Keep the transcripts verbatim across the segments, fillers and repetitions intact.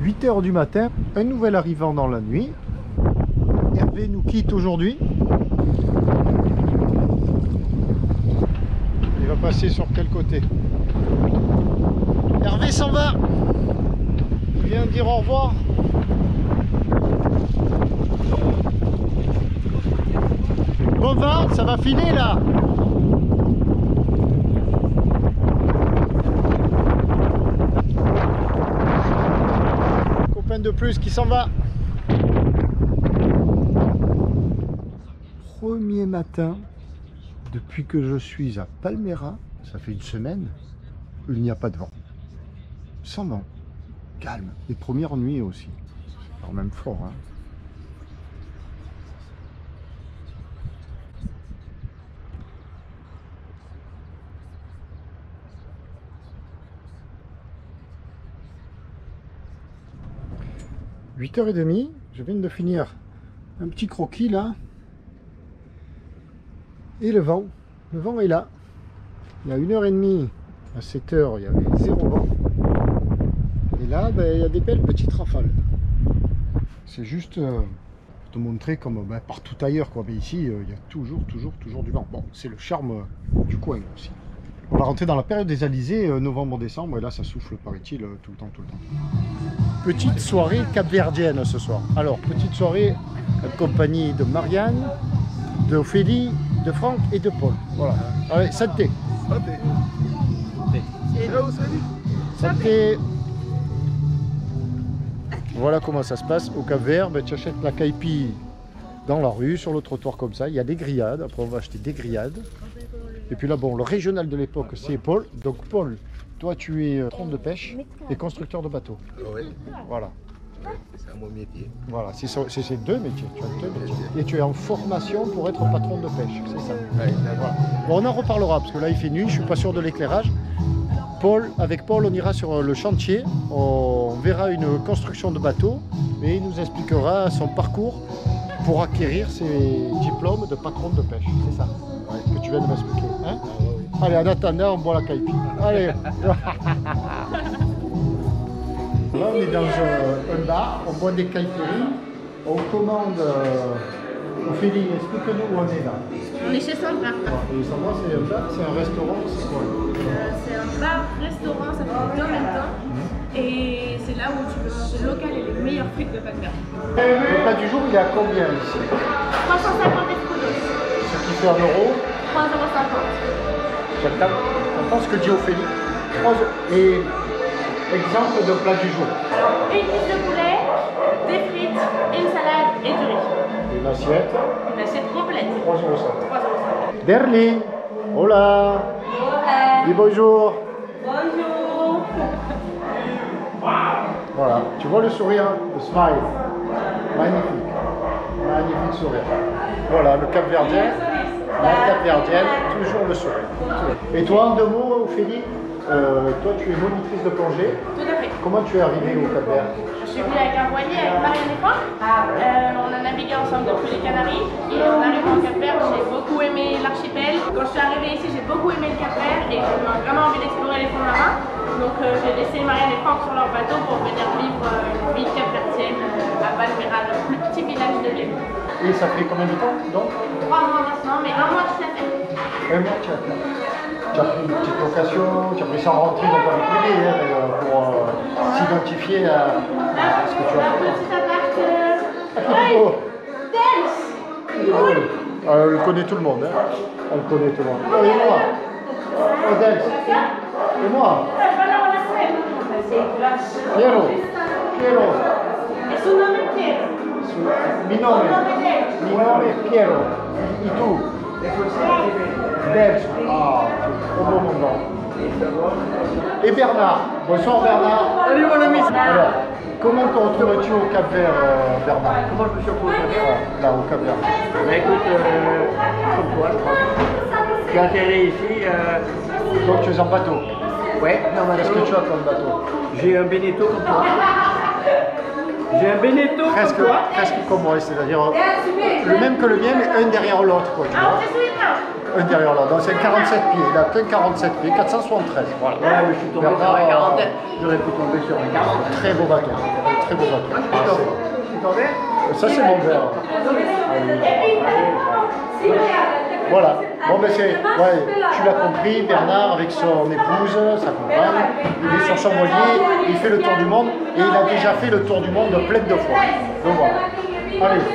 huit heures du matin, un nouvel arrivant dans la nuit. Hervé nous quitte aujourd'hui. Il va passer sur quel côté? Hervé s'en va. Il vient dire au revoir. Bon vent, ça va filer là. Copain de plus qui s'en va. Premier matin depuis que je suis à Palmera, ça fait une semaine, il n'y a pas de vent. Sans vent, calme. Les premières nuits aussi. Alors même fort, hein. huit heures trente, je viens de finir un petit croquis là. Et le vent, le vent est là. Il y a une heure trente, à sept heures, il y avait zéro vent. Et là, ben, il y a des belles petites rafales. C'est juste euh, pour te montrer comme ben, partout ailleurs, quoi. Mais ici, euh, il y a toujours, toujours, toujours du vent. Bon, c'est le charme euh, du coin aussi. On va rentrer dans la période des alizés, euh, novembre-décembre, et là, ça souffle, paraît-il, euh, tout le temps, tout le temps. Petite soirée capverdienne ce soir. Alors, petite soirée en compagnie de Marianne, de Ophélie, de Franck et de Paul. Voilà. Allez, santé. Santé. Santé. Voilà comment ça se passe au Cap-Vert. Ben, tu achètes la caipi dans la rue, sur le trottoir comme ça. Il y a des grillades. Après, on va acheter des grillades. Et puis là, bon, le régional de l'époque, c'est Paul. Donc, Paul, toi, tu es patron de pêche et constructeur de bateaux. Oui. Voilà. C'est mon métier. Voilà, c'est ces deux métiers. Tu as deux métiers. Et tu es en formation pour être patron de pêche, c'est ça. Oui, voilà. Bon, on en reparlera parce que là il fait nuit, je suis pas sûr de l'éclairage. Paul, avec Paul, on ira sur le chantier, on verra une construction de bateau et il nous expliquera son parcours pour acquérir ses diplômes de patron de pêche, c'est ça, ouais, que tu viens de m'expliquer. Hein, ah, oui. Allez, en attendant, on boit la caipi. Allez. Là, on est dans euh, un bar, on boit des caipiris, on commande. Euh, Ophélie, explique-nous où on est là. On est chez Sandra. Ouais, et Sandra, c'est un bar, c'est un restaurant, c'est quoi? euh, C'est un bar-restaurant, ça fait deux en même temps. Mmh. Et c'est là où tu peux manger local et les meilleurs frites de Palmera. Le plat du jour, il est à combien ici? trois cent cinquante escudos. Ce qui fait un euro? trois euros cinquante. J'entends ce que dit Ophélie. trois euros. Et exemple de plat du jour. Alors, une cuisse de poulet, des frites, une salade et du riz. Une assiette. Une assiette complète. trois euros cinquante. trois euros cinquante. Berlin. Hola. Hola. Dis bonjour. Bonjour. Voilà. Tu vois le sourire, le smile. Magnifique. Magnifique sourire. Voilà, le Cap-Verdien. La Cap-Verdienne, toujours le sourire. Et toi, en deux mots, Ophélie? Euh, toi, tu es monitrice de plongée. Tout à fait. Comment tu es arrivée au Cap-Vert? Je suis venue avec un voilier avec Marianne et Franck. Euh, on a navigué ensemble depuis les Canaries. Et en arrivant au Cap-Vert, j'ai beaucoup aimé l'archipel. Quand je suis arrivée ici, j'ai beaucoup aimé le Cap-Vert et j'ai vraiment envie d'explorer les fonds marins. Donc euh, j'ai laissé Marianne et Franck sur leur bateau pour venir vivre euh, une vie cap-verdienne euh, à Palmera, le plus petit village de l'île. Et ça fait combien de temps donc? Trois mois maintenant, mais un mois tout à fait. Un mois, tu as fait. Tu as pris une petite location, tu as pris sans rentrer dans ta vie privée hein, pour euh, s'identifier à, à ce que tu as fait. Un petit appart. Euh... Hey, oh. Dance. Oui. Euh, elle connaît tout le monde. Hein. Elle connaît tout le monde. Oh, et moi. Oh, Dance. Et moi. Piero. Piero. E su nome Piero. Mi nome. Mi nome è Piero. E tu? Dance. Ah, c'est trop beau mon nom. Et Bernard. Bonsoir Bernard. Salut mon ami. Alors, comment te retrouves-tu au Cap-Vert, euh, Bernard? Comment je me suis retrouvé au Cap-Vert? Là, au Cap-Vert. Bah écoute, euh, comme toi je crois. J'ai atterri ici. Euh... Donc tu es en bateau? Ouais, non, Qu'est-ce que tu as comme bateau? J'ai un Beneteau comme toi. J'ai un Beneteau Presque, comme toi. presque comme moi, c'est-à-dire le même que le mien, mais un derrière l'autre, quoi, tu vois. un derrière l'autre. Donc c'est quarante-sept pieds, il a atteint quarante-sept pieds, quatre cent soixante-treize. Voilà. Ouais, mais je suis tombé sur un quarantaine. J'aurais pu tomber sur un quarante. Très beau bateau, un très beau bateau. Je suis tombé. Ça c'est mon verre. Voilà. Bon ben c'est, ouais, tu l'as compris, Bernard avec son épouse, sa compagne, il est sur son voilier, il fait le tour du monde et il a déjà fait le tour du monde plein de fois. Donc voilà. Allez.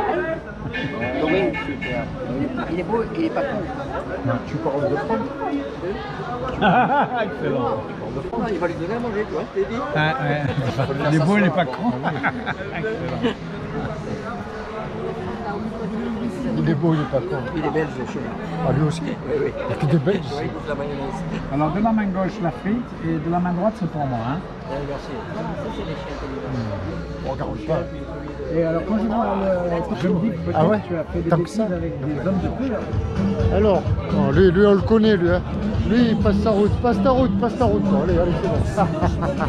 Il est beau, il est pas con. Tu parles de France. Excellent. Non, il va lui donner à manger, tu vois, je t'ai dit. Ah, ouais. Il est beau, il n'est pas con. Excellent. Il est beau, il est pas con. Il est belge, le chemin. Ah lui aussi. Oui, oui. Il n'y a que des Belges. Oui, il bouffe la mayonnaise. Alors de la main gauche la frite et de la main droite c'est pour moi. Hein. Ouais, merci. Ça, c'est les chiens intelligents. On regarde pas. Et alors quand je vois le... Je me dis que peut-être Ah ouais, tu as fait des tant que bêtises ça. avec des hommes de peu là. Alors, oh, lui, lui on le connaît lui. Hein. Lui il passe sa route, passe ta route, passe ta route. Bon, allez, allez, c'est bon.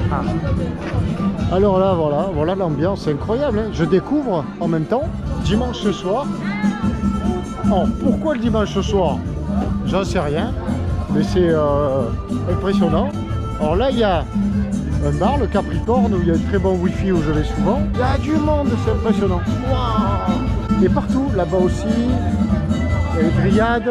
Alors là, voilà, voilà l'ambiance, c'est incroyable. Hein. Je découvre en même temps, dimanche ce soir. Oh, pourquoi le dimanche ce soir? J'en sais rien, mais c'est euh, impressionnant. Alors là, il y a un bar, le Capricorne, où il y a un très bon wifi où je vais souvent. Il y a du monde, c'est impressionnant. Wow. Et partout, là-bas aussi, il y a les grillades.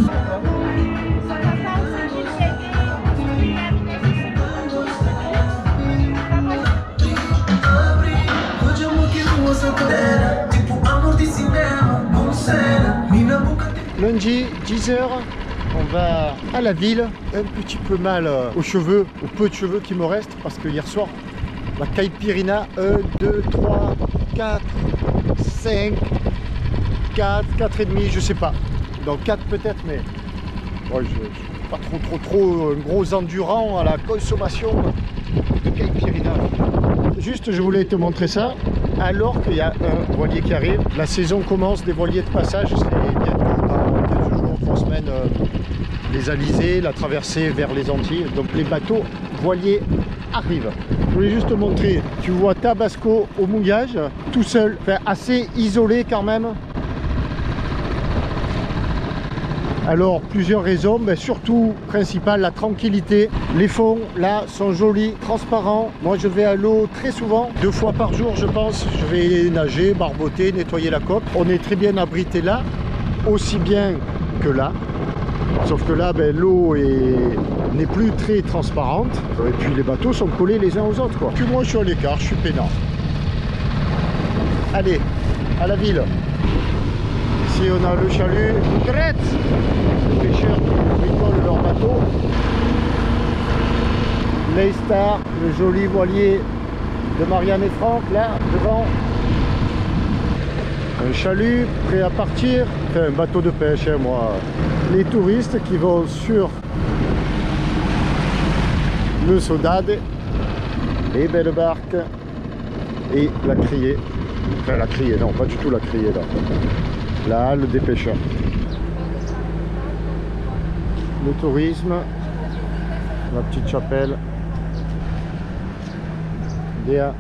Lundi, dix heures, on va à la ville. Un petit peu mal euh, aux cheveux, aux peu de cheveux qui me restent, parce que hier soir, la Caipirinha, un, deux, trois, quatre, cinq, quatre, quatre et demi, je sais pas. Donc quatre peut-être, mais ouais, je ne suis pas trop, trop, trop un gros endurant à la consommation de Caipirinha. Juste, je voulais te montrer ça, alors qu'il y a un voilier qui arrive. La saison commence des voiliers de passage, c'est bientôt dans quinze jours, trois semaines, euh, les alizés, la traversée vers les Antilles. Donc les bateaux voiliers arrivent. Je voulais juste te montrer, tu vois Tabasco au mouillage, tout seul, enfin, assez isolé quand même. Alors, plusieurs raisons, mais surtout, principale, la tranquillité. Les fonds, là, sont jolis, transparents. Moi, je vais à l'eau très souvent, deux fois par jour, je pense. Je vais nager, barboter, nettoyer la coque. On est très bien abrité là, aussi bien que là. Sauf que là, ben, l'eau n'est plus très transparente. Et puis, les bateaux sont collés les uns aux autres, quoi. Puis moi, je suis à l'écart, je suis peinard. Allez, à la ville. Ici on a le chalut Grette, les pêcheurs qui bricolent leur bateau. L'Aystar, le joli voilier de Marianne et Franck, là, devant. Un chalut prêt à partir, enfin, un bateau de pêche, hein, moi. Les touristes qui vont sur le Saudade, les belles barques et la criée. Enfin, la criée, non, pas du tout la criée, là. La halle des pêcheurs. Le tourisme, la petite chapelle. Déa.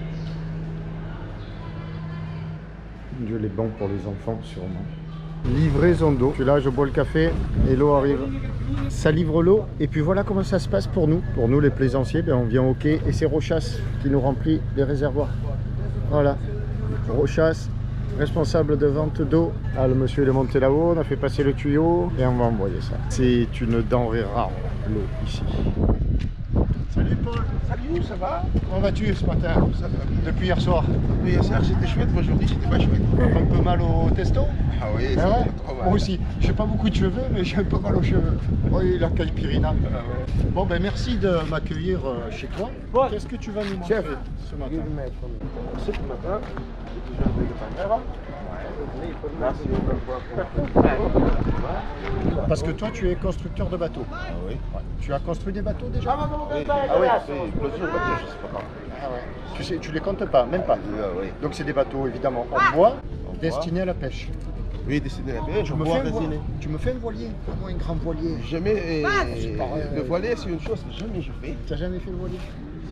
Dieu les bons pour les enfants, sûrement. Livraison d'eau. Je suis là, je bois le café et l'eau arrive. Ça livre l'eau et puis voilà comment ça se passe pour nous. Pour nous les plaisanciers, ben, on vient au quai et c'est Rochas qui nous remplit les réservoirs. Voilà, Rochas. Responsable de vente d'eau. Ah, le monsieur il est monté là-haut, on a fait passer le tuyau et on va envoyer ça. C'est une denrée rare, l'eau ici. Salut Paul. Salut, ça va? Comment vas-tu ce matin? Ça va. Depuis hier soir? Mais hier soir c'était chouette, mais aujourd'hui c'était pas chouette. Un peu mal au testo? Ah oui, c'est Ah ouais, trop mal. moi aussi. J'ai pas beaucoup de cheveux, mais j'ai un peu mal aux cheveux. Oui, la Caipirinha. Ah ouais. Bon, ben merci de m'accueillir euh, chez toi. Ouais. Qu'est-ce que tu vas nous montrer Chef, ce matin? Ce matin, j'ai déjà fait de caméra. Merci encore fois. Parce que toi, tu es constructeur de bateaux. Ah oui. Ouais. Tu as construit des bateaux déjà? Oui. Ah oui, c'est plusieurs bateaux, je sais pas quand. Ah ouais. Tu sais, tu les comptes pas, même pas. Ah oui. Donc c'est des bateaux évidemment en bois, destinés à la pêche. Oui, dessiné la pêche, Tu on me, boit fais un vo- résiner. tu me fais un voilier, moi un grand voilier. Jamais, euh, c'est pareil. le voilier c'est une chose que jamais je fais. T'as jamais fait le voilier?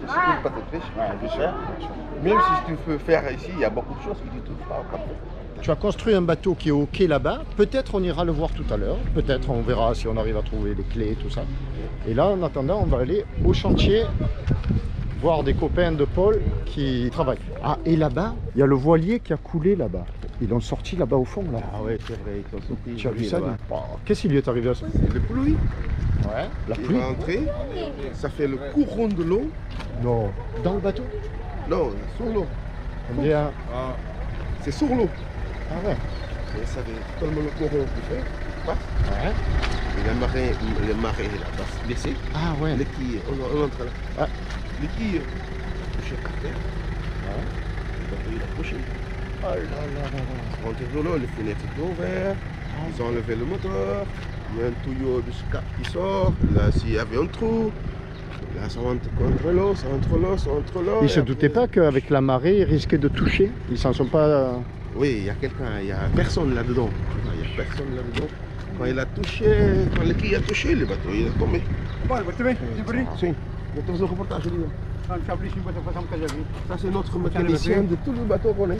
C'est une bateau de pêche, ouais, bien sûr. Même si tu peux faire ici, il y a beaucoup de choses que tu ne trouves pas au Cap-Vert. Tu as construit un bateau qui est au quai là-bas. Peut-être on ira le voir tout à l'heure. Peut-être on verra si on arrive à trouver les clés et tout ça. Et là, en attendant, on va aller au chantier voir des copains de Paul qui travaillent. Ah, et là-bas, il y a le voilier qui a coulé là-bas. Ils l'ont sorti là-bas au fond, là. Ah ouais, c'est vrai, ils sont sortis. Tu as vu ça? là-bas. Oh, qu'est-ce qui lui est arrivé à ça? C'est le pluie. Ouais, la Il pluie. va entrer, ça fait le courant de l'eau. Non. Dans le bateau? Non, sur l'eau. On dit un- Ah, c'est sur l'eau. Ah ouais. Et ça fait tellement le courant qui fait, passe. Ouais. Et la marée, le marais là, va se baisser. Ah ouais. Les quilles, on, on entre là. Ah. Les quilles, touché par terre. Ouais. Le bateau il a couché. Oh là là là là. Ils sont rentrés sur l'eau, les fenêtres étaient ouvertes. Ils ont enlevé le moteur. Il y a un tuyau de cap qui sort. Là, s'il y avait un trou. Là, ça rentre contre l'eau, ça rentre l'eau, ça rentre l'eau. Ils et se après- doutaient pas qu'avec la marée, ils risquaient de toucher. Ils s'en sont pas... Oui, il y a quelqu'un, il y a personne là-dedans. Il y a personne là-dedans. Quand il a touché, quand le quille a touché, le bateau il est tombé. Bora, vai também? Tem por aí? Si, il y a un reportage ali. Ah, não sabia se você fazer um casamento. Ça, c'est notre mécanicien de tous les bateaux qu'on a.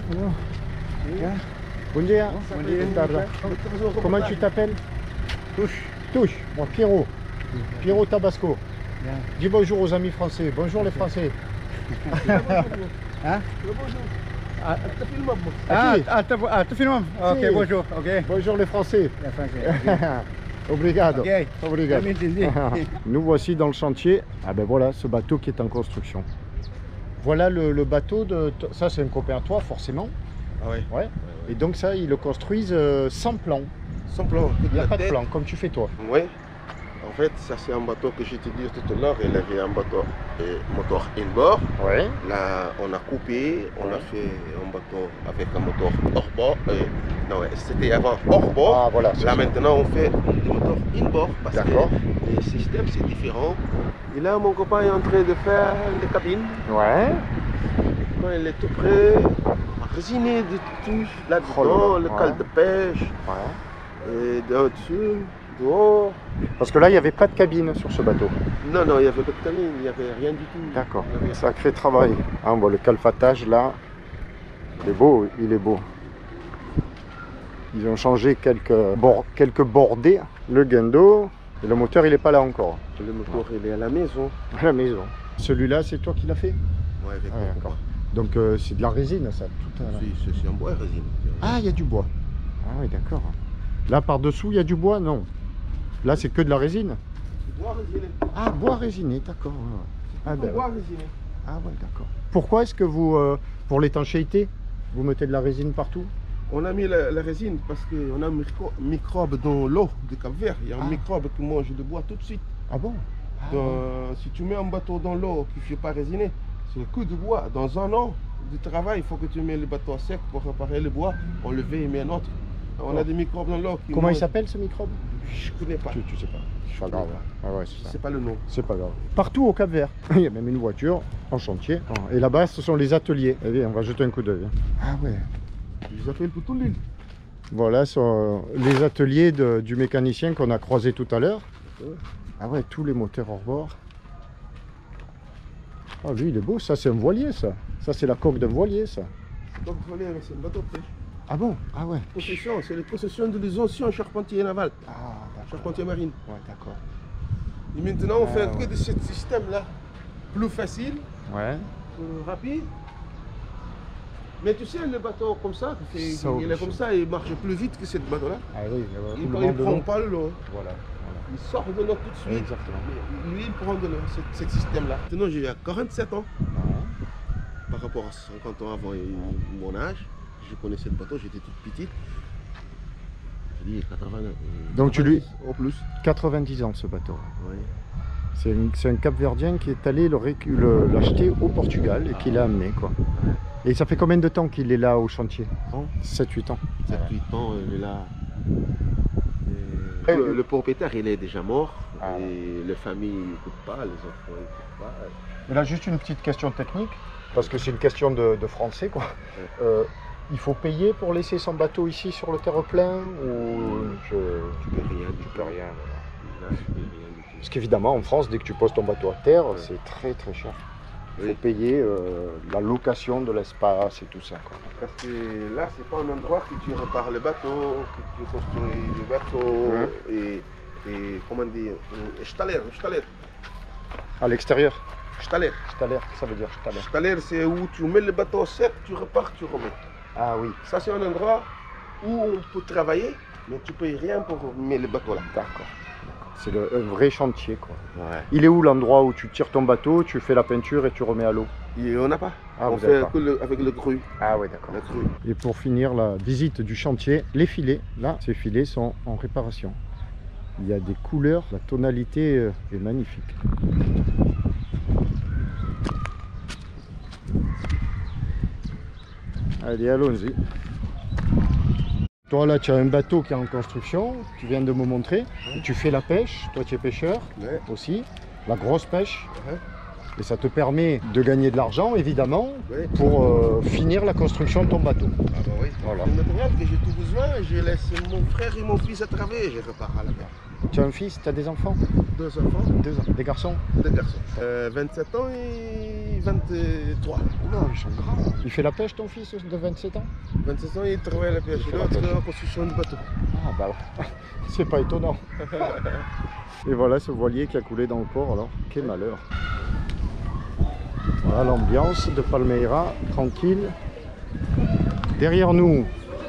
Bon dia. Comment tu t'appelles? Touche. Touche. Moi, Pierrot. Pierrot Tabasco. Dis bonjour aux amis français. Bonjour les Français. Hein? Ah, t'as filmé, moi. Ah, Aqui. ah, tá, ah, tu filmando? Ok, Sim. bonjour, ok. Bonjour les Français. É francês. Obrigado. Ok. Obrigado. Já me entendi. Nous voici dans le chantier. Ah ben voilà, ce bateau qui est en construction. Voilà le, le bateau de... Ça, c'est un copain à toi, forcément. Ah ouais. Ouais. Et donc ça, ils le construisent euh, sans plan. Sans plan. Il n'y a pas de plan, comme tu fais toi. Oui. En fait, ça c'est un bateau que je t'ai dit tout à l'heure. Il avait un bateau et moteur inboard. Ouais. Là, on a coupé, on a fait un bateau avec un moteur hors-bord. euh, Non, ouais, c'était avant hors-bord. Ah voilà. c'est Là ça. maintenant, on fait du moteur inboard parce que D'accord. les systèmes c'est différent. Et là, mon copain est en train de faire les cabines. Ouais. Quand il est tout prêt, on va résiner de tout là-dedans, Oh là là, le ouais. cale de pêche, Ouais. et dessus, dehors. Parce que là, il n'y avait pas de cabine sur ce bateau. Non, non, il n'y avait pas de cabine, il n'y avait rien du tout. D'accord. Il y avait- Sacré travail. Ah, on voit le calfatage là. Il est beau, il est beau. Ils ont changé quelques, bord... quelques bordées. Le guindo. Et le moteur, il n'est pas là encore. Le moteur, il est à la maison. À la maison. Celui-là, c'est toi qui l'as fait? Ouais, avec Ah, mon d'accord. copain. Donc euh, c'est de la résine ça. Tout à... Si, c'est- c'est en bois et résine. Ah, il y a du bois. Ah oui, d'accord. Là, par-dessous, il y a du bois? Non. Là, c'est que de la résine. C'est bois résiné. Ah, bois résiné, d'accord. ouais, ouais. Ah, ben, bois ouais. résiné. Ah ouais, d'accord. Pourquoi est-ce que vous, euh, pour l'étanchéité, vous mettez de la résine partout? On a mis la, la résine parce qu'on a un micro- microbe dans l'eau du Cap-Vert. Il y a un Ah. microbe qui mange le bois tout de suite. Ah bon? Ah, Dans- bon. Si tu mets un bateau dans l'eau qui ne fait pas résiner, c'est que du bois. Dans un an de travail, il faut que tu mets le bateau sec pour réparer le bois, enlever et mettre un autre. On a Oh. des microbes dans l'eau. qui Comment il mangent- s'appelle ce microbe? Je ne connais pas. Tu, tu sais pas. C'est pas grave. Ah ouais, c'est Je ça. sais pas le nom. C'est pas grave. Partout au Cap-Vert. Il y a même une voiture en chantier. Et là-bas, ce sont les ateliers. Allez, on va jeter un coup d'œil. Ah ouais. Je les appelle pour toute l'île. Voilà, ce sont les ateliers de- du mécanicien qu'on a croisé tout à l'heure. Ah ouais, tous les moteurs hors bord. Ah lui, il est beau. Ça, c'est un voilier, ça. Ça, c'est la coque d'un voilier, ça. Donc, vous voyez, c'est un bateau de pêche. Ah bon? Ah ouais. Possession, c'est les possessions de les anciens charpentiers navals, Ah, d'accord. charpentiers marines. Ouais, d'accord. Et maintenant, on Ah, fait ouais. que de ce système-là. Plus facile, Ouais. plus rapide. Mais tu sais, le bateau comme ça, c'est- Ça il est oblige. comme ça, il marche plus vite que ce bateau-là. Ah oui, Il ne prend pas l'eau. Voilà. Il sort de l'eau tout de suite. Exactement. Mais lui, il prend de l'eau, ce, ce système-là. Maintenant, j'ai quarante-sept ans. Ouais. Par rapport à cinquante ans avant mon âge, je connaissais le bateau, j'étais toute petite. J'ai dit quatre-vingts. euh, Donc tu lui- quatre-vingt-dix Au plus. quatre-vingt-dix ans, ce bateau. Oui. C'est un, c'est un Cap-Verdien qui est allé le récu- le- l'acheter au Portugal et qui l'a amené, quoi. Et ça fait combien de temps qu'il est là au chantier? sept huit ans. sept huit ans, il est là. Et- Le, le propriétaire, il est déjà mort. Ah. Et les familles n'écoutent pas, les enfants n'écoutent pas. Mais là, juste une petite question technique, parce que c'est une question de, de français, quoi. Euh, il faut payer pour laisser son bateau ici sur le terre-plein ou je... Tu peux rien, tu peux rien, voilà. Là, tu peux rien du tout. Parce qu'évidemment, en France, dès que tu poses ton bateau à terre, c'est très très cher. Il faut Oui. payer euh, la location de l'espace et tout ça, quoi. Parce que là, c'est pas un endroit que tu répares le bateau, que tu construis le bateau Ouais. et, et comment dire, un staller, un staller, À l'extérieur, staller. staller, ça veut dire staller. Staller, c'est où tu mets le bateau sec, tu repars, tu remets. Ah oui, Ça, c'est un endroit où on peut travailler, mais tu payes rien pour mettre le bateau là. d'accord. C'est le un vrai chantier, quoi. Ouais. Il est où l'endroit où tu tires ton bateau, tu fais la peinture et tu remets à l'eau? Et on n'a pas. Ah, on vous avez fait pas. que le- avec le cru. Ah oui, d'accord. Le cru. Et pour finir la visite du chantier, les filets, là, ces filets sont en réparation. Il y a des couleurs, la tonalité euh, est magnifique. Allez, allons-y. Toi, là, tu as un bateau qui est en construction, tu viens de me montrer. Tu fais la pêche, toi, tu es pêcheur Ouais. aussi, la grosse pêche. Ouais. Et ça te permet de gagner de l'argent, évidemment, Ouais. pour euh, finir la construction de ton bateau. Ah bah oui. Voilà. Le matériel que j'ai tout besoin, je laisse mon frère et mon fils à travailler, je repars à la mer. Tu as un fils, tu as des enfants? Deux enfants, Deux ans. Des garçons? deux garçons. Euh, vingt-sept ans et vingt-trois. Oula, ils sont grands. Il fait la pêche, ton fils, de vingt-sept ans? vingt-sept ans, il travaille à la pêche. Il fait Et la l'autre pêche. en construction de bateau. Ah bah ouais. C'est pas étonnant. Et voilà ce voilier qui a coulé dans le port, alors. Quel malheur. Voilà l'ambiance de Palmeira, tranquille. Derrière nous,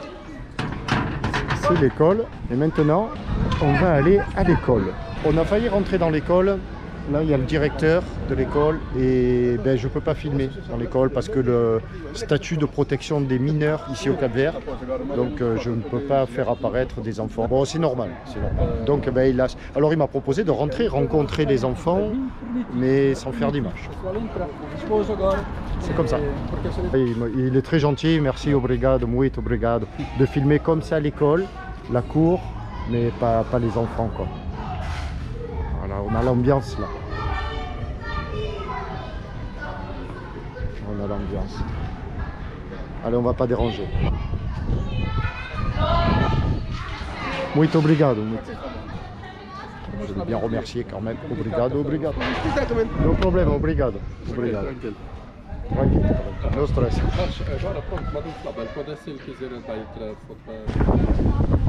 c'est l'école. Et maintenant, on va aller à l'école. On a failli rentrer dans l'école. Là, il y a le directeur de l'école et ben, je ne peux pas filmer dans l'école parce que le statut de protection des mineurs ici au Cap-Vert, donc euh, je ne peux pas faire apparaître des enfants. Bon, c'est normal, c'est normal. Donc, ben, il a... Alors, il m'a proposé de rentrer, rencontrer les enfants, mais sans faire d'image. C'est comme ça. Il, me- il est très gentil, merci, obrigado, muito obrigado, de filmer comme ça l'école, la cour, mais pas, pas les enfants, quoi. Voilà, on a l'ambiance là. On a l'ambiance. Allez, on va pas déranger. Muito obrigado. muito. Je veux bien remercier quand même. Obrigado, obrigado. Exatamente. No problema, obrigado. Obrigado. Tranquilo, tranquilo. No stress. Mas agora pronto, manda um trabalho. Quando é se ele quiser entrar e tirar foto.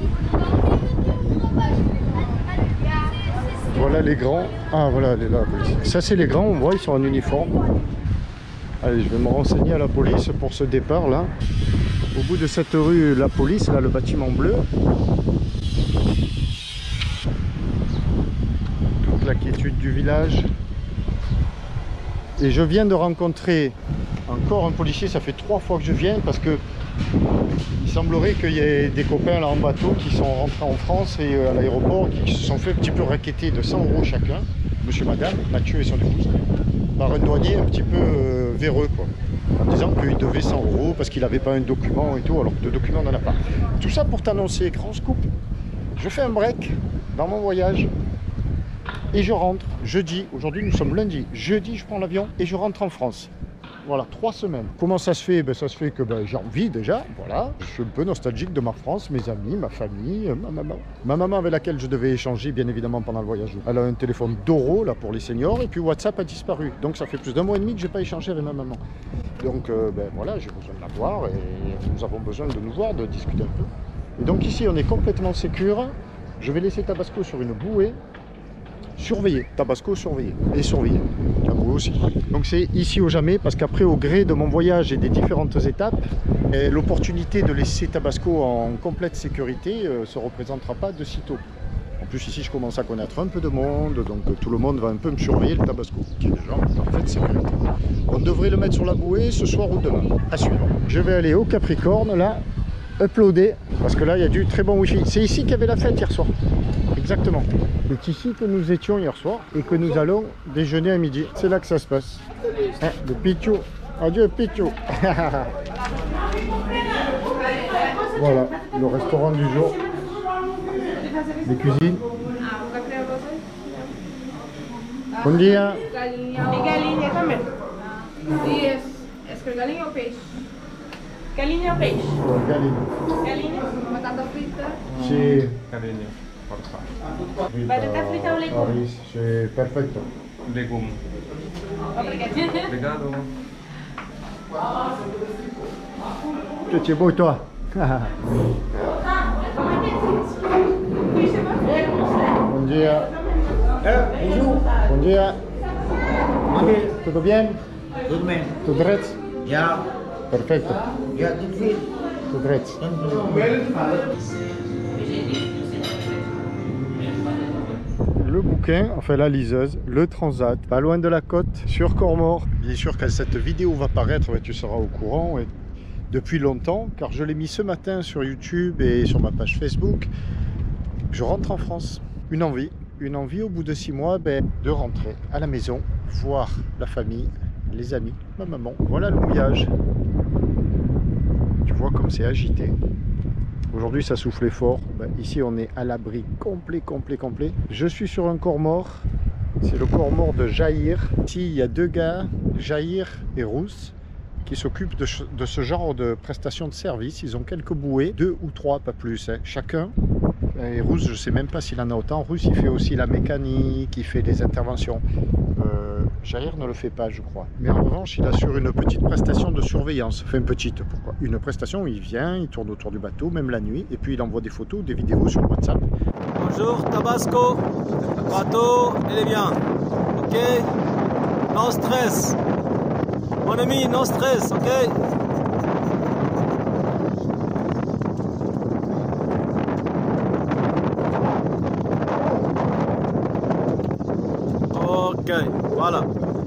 Voilà les grands. Ah voilà, elle est là. la police. Ça c'est les grands, on voit, ils sont en uniforme. Allez, je vais me renseigner à la police pour ce départ là. Au bout de cette rue, la police, là le bâtiment bleu. Toute la quiétude du village. Et je viens de rencontrer encore un policier, ça fait trois fois que je viens parce que il semblerait qu'il y ait des copains là en bateau qui sont rentrés en France et euh, à l'aéroport qui se sont fait un petit peu raqueter de cent euros chacun, monsieur, madame, Mathieu et son épouse, par un douanier un petit peu euh, véreux quoi, en disant qu'il devait cent euros parce qu'il n'avait pas un document et tout, alors que de document on n'en a pas. Tout ça pour t'annoncer, grand scoop, je fais un break dans mon voyage et je rentre jeudi, aujourd'hui nous sommes lundi, jeudi je prends l'avion et je rentre en France. Voilà, trois semaines. Comment ça se fait? Ben, ça se fait que ben, j'ai envie déjà, voilà. Je suis un peu nostalgique de ma France, mes amis, ma famille, ma maman. Ma maman avec laquelle je devais échanger, bien évidemment, pendant le voyage. Elle a un téléphone Doro, là, pour les seniors, et puis WhatsApp a disparu. Donc ça fait plus d'un mois et demi que je n'ai pas échangé avec ma maman. Donc, euh, ben voilà, j'ai besoin de la voir, et nous avons besoin de nous voir, de discuter un peu. Et donc ici, on est complètement sécure. Je vais laisser Tabasco sur une bouée. Surveiller, Tabasco surveiller et surveiller, la bouée aussi. Donc c'est ici ou jamais parce qu'après au gré de mon voyage et des différentes étapes, l'opportunité de laisser Tabasco en complète sécurité ne euh, se représentera pas de sitôt. En plus ici je commence à connaître un peu de monde, donc euh, tout le monde va un peu me surveiller le Tabasco, qui est déjà en parfaite sécurité. On devrait le mettre sur la bouée ce soir ou demain, à suivre. Je vais aller au Capricorne là, uploader, parce que là il y a du très bon wifi. C'est ici qu'il y avait la fête hier soir. Exactement. C'est ici que nous étions hier soir et que nous allons déjeuner à midi. C'est là que ça se passe. Hein, le Pichou. Adieu Pichou. Voilà, le restaurant du jour. Les cuisines. Bon dia. E galinha também. Isso. Essa que é galinha ou peixe? Galinha ou peixe? Galinha. Galinha. Batata frita. Sí. Cariño, por favor. Batata frita o legume? Aris, c'est perfecto. Legume. Obrigado. Que tu es beau toi. Bom dia. Bonjour. Bom dia. Tudo bien? Tudo bem? Tudo direito? Já, Perfeito. já tudo bem. Tudo direito. Le bouquin, enfin la liseuse, le transat, pas loin de la côte, sur Cormor. Bien sûr, quand cette vidéo va paraître, tu seras au courant. Et depuis longtemps, car je l'ai mis ce matin sur YouTube et sur ma page Facebook, je rentre en France. Une envie, une envie au bout de six mois ben, de rentrer à la maison, voir la famille, les amis, ma maman. Voilà le mouillage. Tu vois comme c'est agité. Aujourd'hui ça soufflait fort, ben, ici on est à l'abri complet, complet, complet. Je suis sur un Cormor, c'est le Cormor de Jaïr. Ici il y a deux gars, Jaïr et Rousse, qui s'occupent de, de ce genre de prestations de service. Ils ont quelques bouées, deux ou trois, pas plus, hein, chacun. Et Rousse, je ne sais même pas s'il en a autant. Rousse, il fait aussi la mécanique, il fait des interventions. Euh, Jaïr ne le fait pas, je crois. Mais en revanche, il assure une petite prestation de surveillance. Enfin, une petite, pourquoi? Une prestation où il vient, il tourne autour du bateau, même la nuit, et puis il envoie des photos, des vidéos sur WhatsApp. Bonjour Tabasco, bateau, il est bien, ok? No stress, mon ami, no stress, ok? Ok, voilà.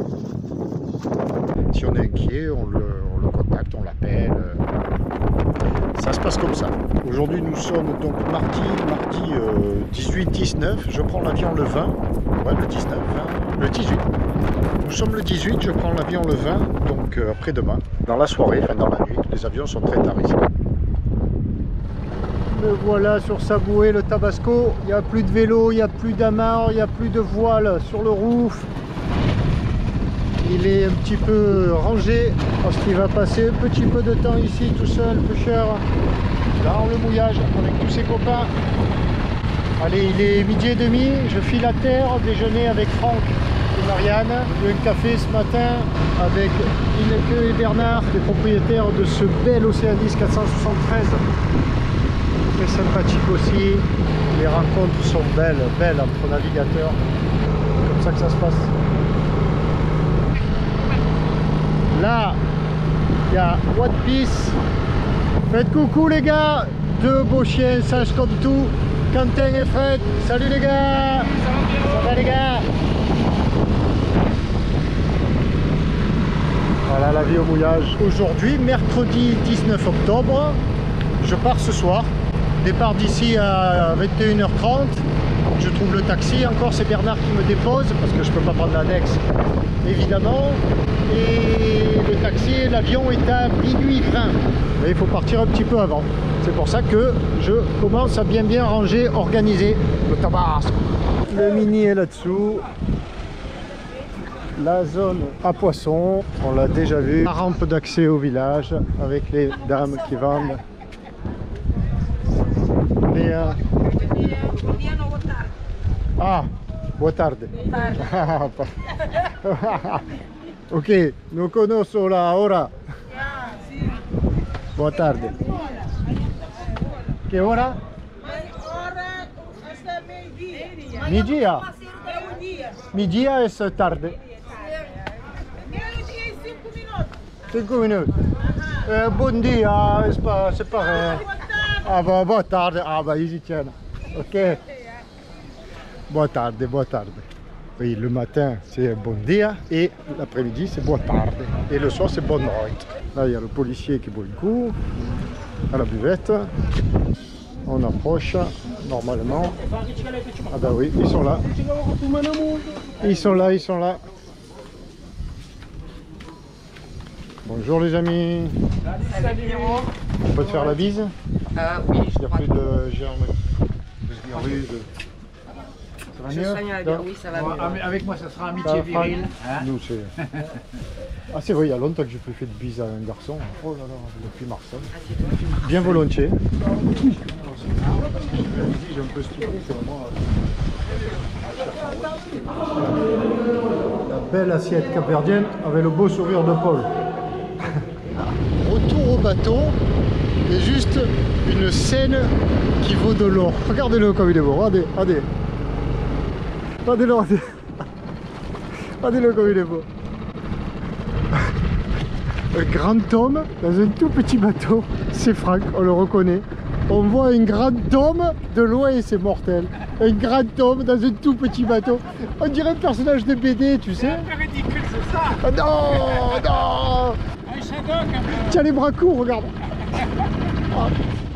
Si on est inquiet, on le, on le contacte, on l'appelle. Ça se passe comme ça. Aujourd'hui, nous sommes donc mardi, mardi euh, dix-huit dix-neuf. Je prends l'avion le vingt. Ouais, le dix-neuf, vingt, le dix-huit. Nous sommes le dix-huit, je prends l'avion le vingt, donc euh, après-demain, dans la soirée, enfin dans la nuit. Les avions sont très tard ici. Le voilà sur sa bouée, le Tabasco. Il n'y a plus de vélo, il n'y a plus d'amarre, il n'y a plus de voile sur le roof. Il est un petit peu rangé parce qu'il va passer un petit peu de temps ici tout seul, pêcheur, dans le mouillage avec tous ses copains. Allez, il est midi et demi, je file à terre, déjeuner avec Franck et Marianne. J'ai eu un café ce matin avec Ineke et Bernard, les propriétaires de ce bel Océanis quatre cent soixante-treize. Très sympathique aussi. Les rencontres sont belles, belles entre navigateurs. C'est comme ça que ça se passe. Là, il y a One Piece. Faites coucou les gars. Deux beaux chiens, sages comme tout. Quentin et Fred. Salut les gars. Ça va les gars? Voilà la vie au mouillage. Aujourd'hui, mercredi dix-neuf octobre, je pars ce soir. Départ d'ici à vingt et une heures trente. Je trouve le taxi. Encore c'est Bernard qui me dépose parce que je ne peux pas prendre l'annexe évidemment. Et le taxi, l'avion est à minuit vingt. Mais il faut partir un petit peu avant. C'est pour ça que je commence à bien bien ranger, organiser le Tabasco. Le mini est là-dessous. La zone à poissons, on l'a déjà vu. La rampe d'accès au village avec les dames qui vendent. Et, euh... Ah, boa tarde. Ok, non conosco la ora. Boa tarde. Che ora? Meio-dia. Meio-dia e tarde. cinco minutos. Eh, bom dia, c'est pareil. Ah bah, boa tarde. Ah bah, ils y tiennent. Ok. Boa tarde, boa tarde. Oui, le matin c'est bon dia et l'après-midi c'est boa tarde. Et le soir c'est bonne nuit. Là il y a le policier qui boit le coup à la buvette. On approche normalement. Ah bah oui, ils sont là. Ils sont là, ils sont là. Bonjour les amis. Salut. On peut te faire la bise? Euh, oui, je Il n'y a crois. plus de géant rue de... Ça va Je mieux? soigne la bière, oui, ça va Bon, mieux. avec- Avec moi, ça sera Ça amitié va, virile. Franck? Hein. Nous c'est... Ah c'est vrai, il y a longtemps que j'ai plus fait de bise à un garçon. Oh là là, depuis Marseille. Ah, c'est toi. Bien volontiers. J'ai un peu stupé, c'est moi. La belle assiette capverdienne avec le beau sourire de Paul. Retour au bateau et juste une scène qui vaut de l'or. Regardez-le comme il est beau, regardez, regardez. Regardez-le, regardez. Regardez-le comme il est beau. Un grand homme dans un tout petit bateau, c'est Franck, on le reconnaît. On voit un grand homme de loin et c'est mortel. Un grand homme dans un tout petit bateau. On dirait un personnage de B D, tu sais. C'est un peu ridicule, c'est ça. Oh non, non. Un shadow quand même. Tiens les bras courts, regarde. Oh.